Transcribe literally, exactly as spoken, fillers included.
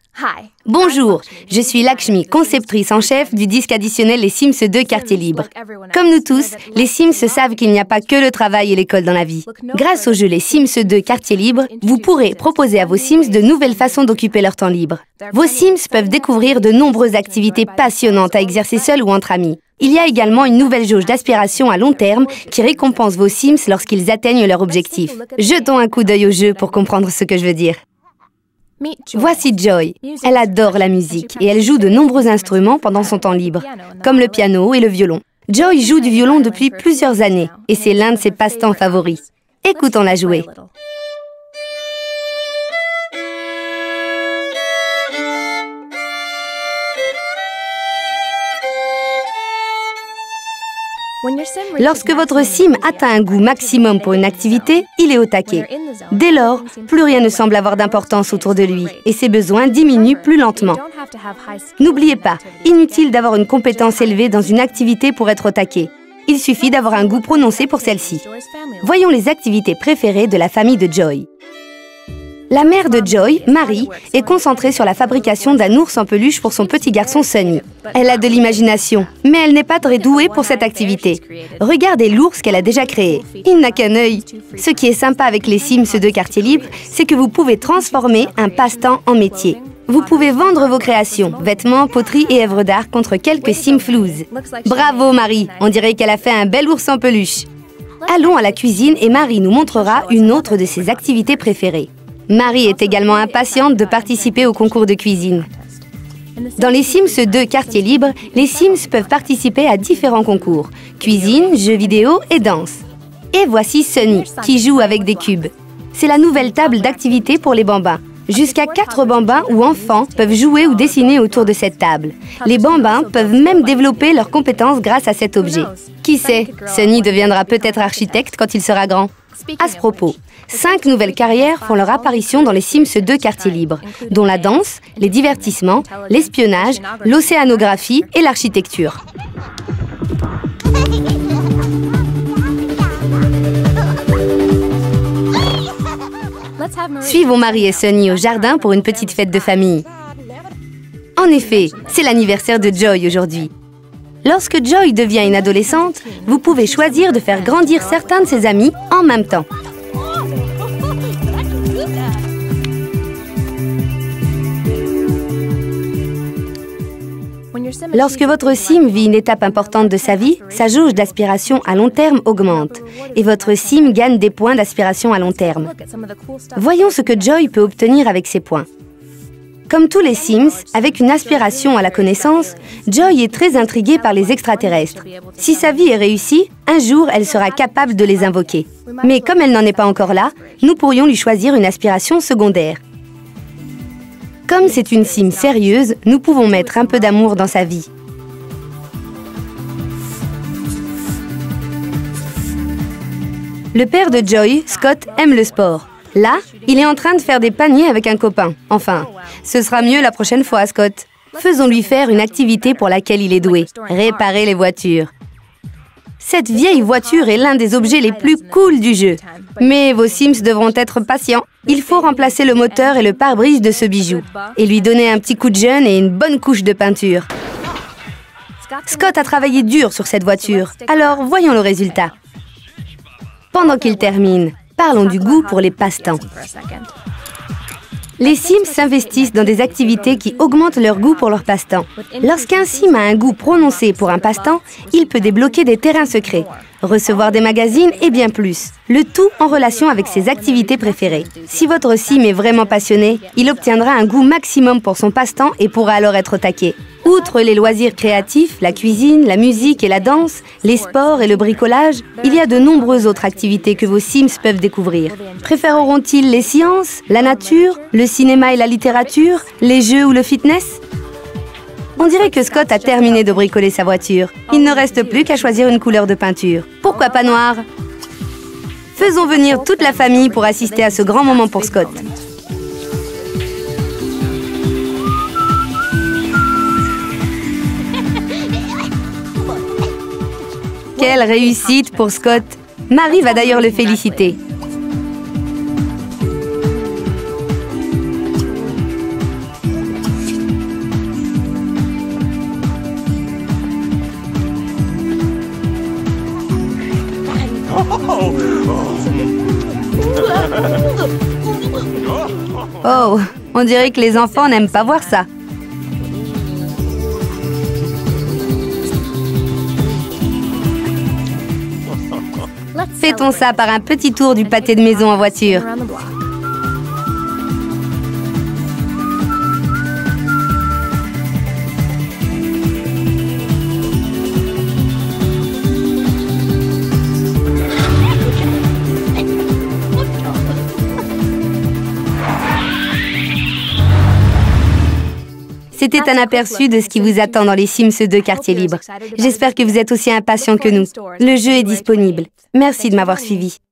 Bonjour, je suis Lakshmi, conceptrice en chef du disque additionnel Les Sims deux Quartier Libre. Comme nous tous, les Sims savent qu'il n'y a pas que le travail et l'école dans la vie. Grâce au jeu Les Sims deux Quartier Libre, vous pourrez proposer à vos Sims de nouvelles façons d'occuper leur temps libre. Vos Sims peuvent découvrir de nombreuses activités passionnantes à exercer seuls ou entre amis. Il y a également une nouvelle jauge d'aspiration à long terme qui récompense vos Sims lorsqu'ils atteignent leur objectif. Jetons un coup d'œil au jeu pour comprendre ce que je veux dire. Voici Joy. Elle adore la musique et elle joue de nombreux instruments pendant son temps libre, comme le piano et le violon. Joy joue du violon depuis plusieurs années et c'est l'un de ses passe-temps favoris. Écoutons-la jouer. Lorsque votre sim atteint un goût maximum pour une activité, il est au taquet. Dès lors, plus rien ne semble avoir d'importance autour de lui et ses besoins diminuent plus lentement. N'oubliez pas, inutile d'avoir une compétence élevée dans une activité pour être au taquet. Il suffit d'avoir un goût prononcé pour celle-ci. Voyons les activités préférées de la famille de Joy. La mère de Joy, Marie, est concentrée sur la fabrication d'un ours en peluche pour son petit garçon Sunny. Elle a de l'imagination, mais elle n'est pas très douée pour cette activité. Regardez l'ours qu'elle a déjà créé. Il n'a qu'un œil. Ce qui est sympa avec les Sims deux Quartier Libre, c'est que vous pouvez transformer un passe-temps en métier. Vous pouvez vendre vos créations, vêtements, poteries et œuvres d'art contre quelques simflouzes. Bravo Marie, on dirait qu'elle a fait un bel ours en peluche. Allons à la cuisine et Marie nous montrera une autre de ses activités préférées. Marie est également impatiente de participer au concours de cuisine. Dans les Sims deux Quartier Libre, les Sims peuvent participer à différents concours, cuisine, jeux vidéo et danse. Et voici Sunny, qui joue avec des cubes. C'est la nouvelle table d'activité pour les bambins. Jusqu'à quatre bambins ou enfants peuvent jouer ou dessiner autour de cette table. Les bambins peuvent même développer leurs compétences grâce à cet objet. Qui sait, Sunny deviendra peut-être architecte quand il sera grand. À ce propos, cinq nouvelles carrières font leur apparition dans les Sims deux Quartier Libre, dont la danse, les divertissements, l'espionnage, l'océanographie et l'architecture. Suivons Marie et Sunny au jardin pour une petite fête de famille. En effet, c'est l'anniversaire de Joy aujourd'hui. Lorsque Joy devient une adolescente, vous pouvez choisir de faire grandir certains de ses amis en même temps. Lorsque votre sim vit une étape importante de sa vie, sa jauge d'aspiration à long terme augmente et votre sim gagne des points d'aspiration à long terme. Voyons ce que Joy peut obtenir avec ces points. Comme tous les Sims, avec une aspiration à la connaissance, Joy est très intriguée par les extraterrestres. Si sa vie est réussie, un jour, elle sera capable de les invoquer. Mais comme elle n'en est pas encore là, nous pourrions lui choisir une aspiration secondaire. Comme c'est une Sim sérieuse, nous pouvons mettre un peu d'amour dans sa vie. Le père de Joy, Scott, aime le sport. Là, il est en train de faire des paniers avec un copain. Enfin, ce sera mieux la prochaine fois, Scott. Faisons-lui faire une activité pour laquelle il est doué. Réparer les voitures. Cette vieille voiture est l'un des objets les plus cool du jeu. Mais vos Sims devront être patients. Il faut remplacer le moteur et le pare-brise de ce bijou et lui donner un petit coup de jeune et une bonne couche de peinture. Scott a travaillé dur sur cette voiture, alors voyons le résultat. Pendant qu'il termine, parlons du goût pour les passe-temps. Les Sims s'investissent dans des activités qui augmentent leur goût pour leur passe-temps. Lorsqu'un Sim a un goût prononcé pour un passe-temps, il peut débloquer des terrains secrets, recevoir des magazines et bien plus. Le tout en relation avec ses activités préférées. Si votre Sim est vraiment passionné, il obtiendra un goût maximum pour son passe-temps et pourra alors être au taquet. Outre les loisirs créatifs, la cuisine, la musique et la danse, les sports et le bricolage, il y a de nombreuses autres activités que vos Sims peuvent découvrir. Préféreront-ils les sciences, la nature, le cinéma et la littérature, les jeux ou le fitness? On dirait que Scott a terminé de bricoler sa voiture. Il ne reste plus qu'à choisir une couleur de peinture. Pourquoi pas noir? Faisons venir toute la famille pour assister à ce grand moment pour Scott. Quelle réussite pour Scott! Marie va d'ailleurs le féliciter. Oh, on dirait que les enfants n'aiment pas voir ça. Fêtons ça par un petit tour du pâté de maison en voiture. C'était un aperçu de ce qui vous attend dans les Sims deux quartiers libres. J'espère que vous êtes aussi impatients que nous. Le jeu est disponible. Merci de m'avoir suivi.